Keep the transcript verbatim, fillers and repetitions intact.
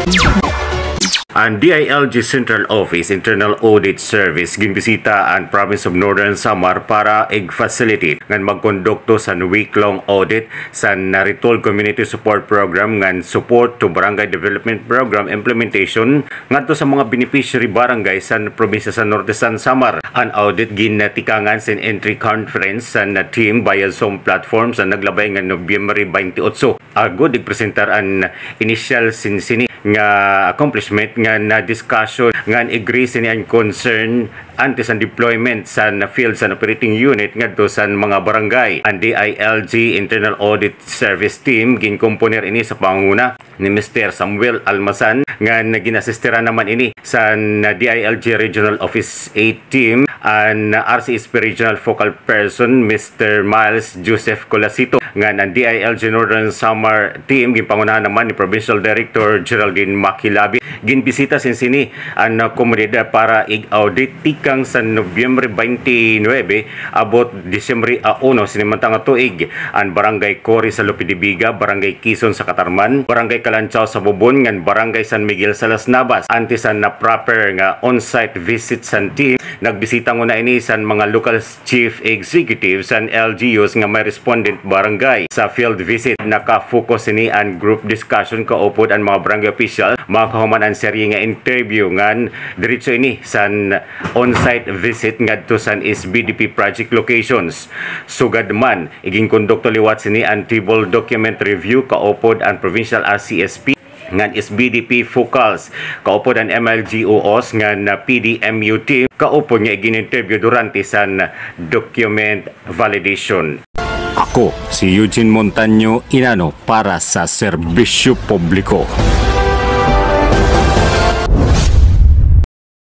Ang D I L G Central Office Internal Audit Service ginbisita ang Province of Northern Samar para ig-facilitate ngan magkondukto sa week-long audit sa Naritol Community Support Program ngan support to Barangay Development Program implementation ngadto sa mga beneficiary barangay sa probinsya sa Norte San Samar. Ang audit ginatikangan sa entry conference sa team via Zoom platform sa naglabay nga Nobyembre twenty-eight. Agod igpresentar ang initial sinsini nga accomplishment nga na discussion nga agree sini ang concern antes ang deployment sa field sa operating unit ngadto sa mga barangay. Ang D I L G Internal Audit Service Team ginkomponer ini sa panguna ni Mister Samuel Almasan nga naginasistera naman ini sa D I L G Regional Office eight Team and R C S P Regional Focal Person Mister Miles Joseph Colasito nga ang D I L G Northern Samar Team ginpangunahan naman ni Provincial Director Geraldine Makilabi. Ginbisita sin sini ang komunidad para ig-audit tikang sa Nobyembre twenty-nine abot Disyembre one sinimantang tuig ang Barangay Cori sa Lupidibiga, Barangay Quezon sa Katarman, Barangay Kalanchaw sa Bubon ngan Barangay San Miguel sa Las Navas. Antes na proper nga on-site visit sa team nagbisita nguna ini sa mga local chief executives and L G Us nga may respondent barangay. Sa field visit naka-focus ini ang group discussion kaupod ang mga barangay official makahuman ang serye nga interview ngan diretso ini sa on-site visit ngadto sa S B D P project locations. Sugad man iging kondukto liwat sini ang table document review kaupod ang provincial R C S P ngan S B D P focals kaupod ang M L G O Os ngan P D M U team kaupod nga igin-interview durante sa document validation. Ako si Eugene Montaño Inano para sa Serbisyo Publiko.